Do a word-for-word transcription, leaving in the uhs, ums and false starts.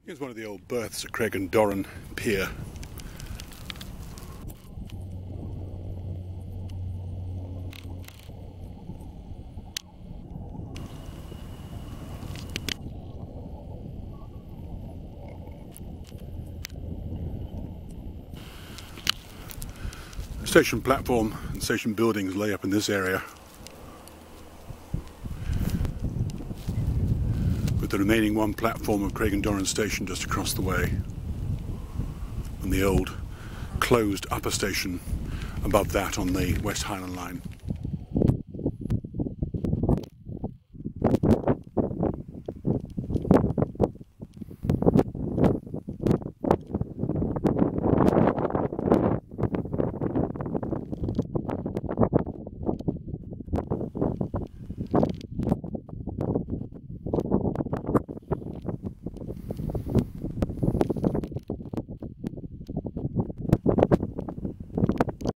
Here's one of the old berths at Craigendoran Pier. The station platform and station buildings lay up in this area, with the remaining one platform of Cragendoran station just across the way, and the old closed upper station above that on the West Highland line.